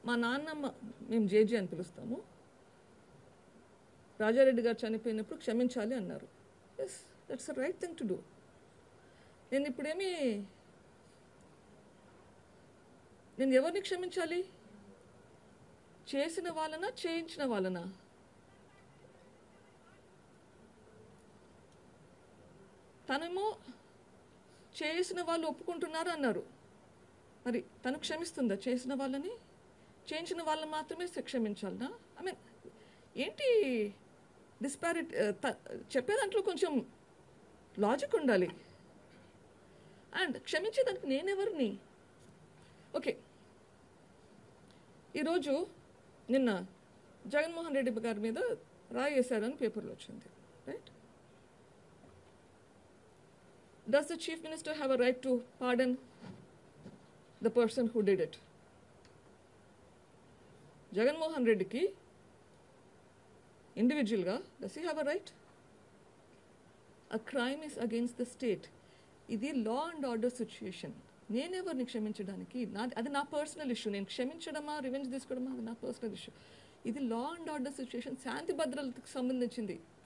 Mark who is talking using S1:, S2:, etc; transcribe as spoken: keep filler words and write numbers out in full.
S1: మా నాన్నమ్మ, మేము జేజీ అని పిలుస్తాము, రాజారెడ్డి గారు చనిపోయినప్పుడు క్షమించాలి అన్నారు. Yes, that's the right thing to do. నేను ఇప్పుడేమి నేను ఎవరిని క్షమించాలి? చేసిన వాళ్ళనా, చేయించిన వాళ్ళనా? తనేమో చేసిన వాళ్ళు ఒప్పుకుంటున్నారు అన్నారు. మరి తను క్షమిస్తుందా చేసిన వాళ్ళని? చేయించిన వాళ్ళని మాత్రమే క్షమించాలనా? ఐ మీన్ ఏంటి డిస్పారిటీ? చెప్పే దాంట్లో కొంచెం లాజిక్ ఉండాలి. అండ్ క్షమించేదానికి నేనెవరిని? ఓకే, ఈరోజు నిన్న జగన్మోహన్ రెడ్డి గారి మీద రాయి వేశారని పేపర్లో వచ్చింది, right? Does the chief minister have a right to pardon the person who did it? Jaganmohan Reddy ki individual ga does he have a right? A crime is against the state. Idi law and order situation. నేను ఎవరిని క్షమించడానికి? నా అది నా personal issue. నేను క్షమించడమా, revenge తీసుకోవడమా, అది నా personal issue. ఇది లా అండ్ ఆర్డర్ సిచ్యుయేషన్, శాంతి భద్రతకు సంబంధించింది.